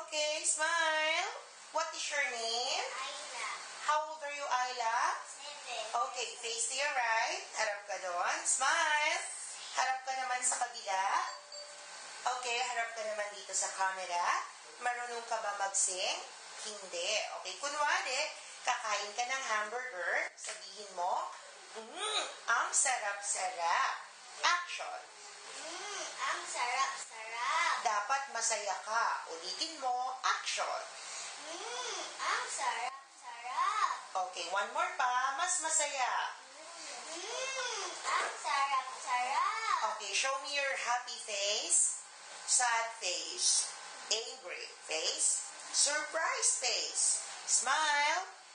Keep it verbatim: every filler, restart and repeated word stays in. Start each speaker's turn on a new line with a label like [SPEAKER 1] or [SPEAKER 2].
[SPEAKER 1] Okay, smile. What is your name?
[SPEAKER 2] Ailah.
[SPEAKER 1] How old are you, Ailah?
[SPEAKER 2] Seven.
[SPEAKER 1] Okay, face to your right. Harap ka doon. Smile. Harap ka naman sa kabila. Okay, harap ka naman dito sa camera. Marunong ka ba mag-sing? Hindi. Okay, kunwari, kakain ka ng hamburger. Sabihin mo, mmm, ang sarap-sarap. Action.
[SPEAKER 2] Mmm, ang sarap-sarap.
[SPEAKER 1] Dapat masaya ka. Ulitin mo, action.
[SPEAKER 2] Mmm, ang sarap-sarap.
[SPEAKER 1] Okay, one more pa. Mas masaya.
[SPEAKER 2] Mmm, ang sarap-sarap.
[SPEAKER 1] Okay, show me your happy face, sad face, angry face, surprise face. Smile.